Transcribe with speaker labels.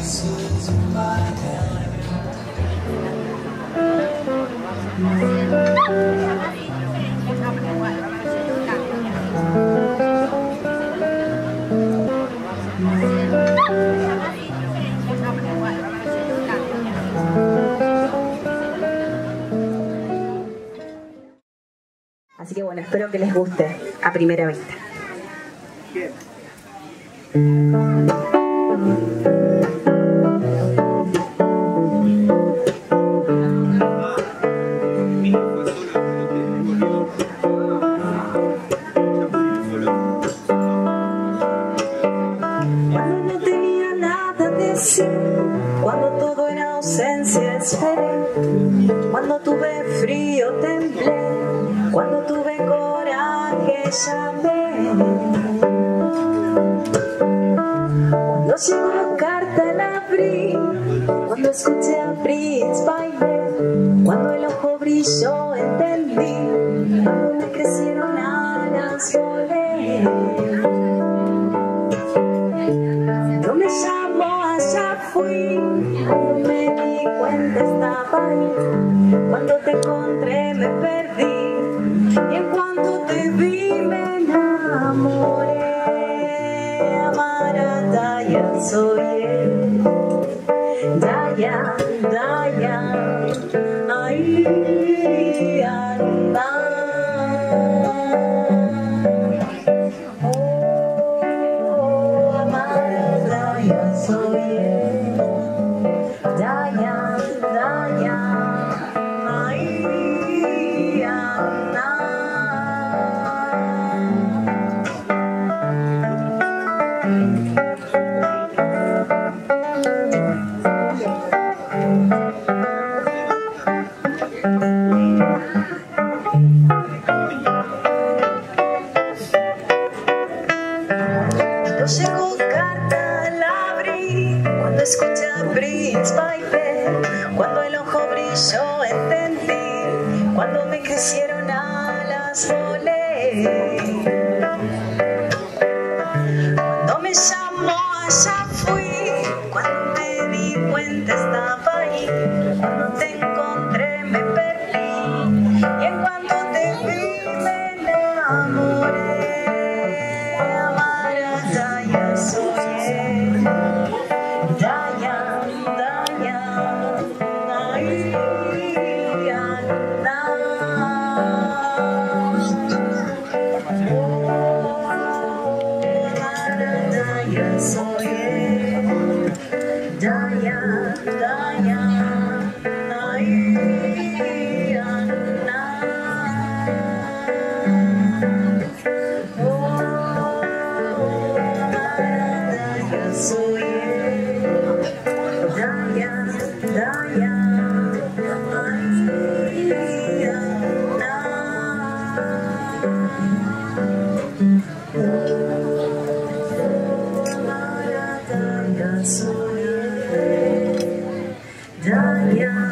Speaker 1: Así que bueno, espero que les guste a primera vista.
Speaker 2: Cuando no tenía nada de decir, cuando todo era ausencia esperé, cuando tuve frío temblé, cuando tuve coraje llamé, cuando llegó la carta la abrí, cuando escuché a Prince bailé, cuando el ojo brilló entendí, cuando me crecieron alas volé. No me llamó, allá fui, cuando me di cuenta estaba ahí, cuando te encontré me perdí, y en cuanto te vi me enamoré. Amara, ya soy él, Daya, Daya, ahí anda. Soy él, Daya, Daya, ahí anda. No llegó carta, la abrí, cuando escuché a Prince bailé, cuando el ojo brilló entendí, cuando me crecieron alas volé. Cuando me llamó allá fui, cuando me di cuenta estaba ahí, cuando te encontré me perdí, y en cuanto te vi me enamoré. Soy él, Daya, Daya, ahí anda. Daya, soy él, Daya, Daya, ahí anda. Soy él, Daya, Daya, ahí anda. Daya, soy él, Daya.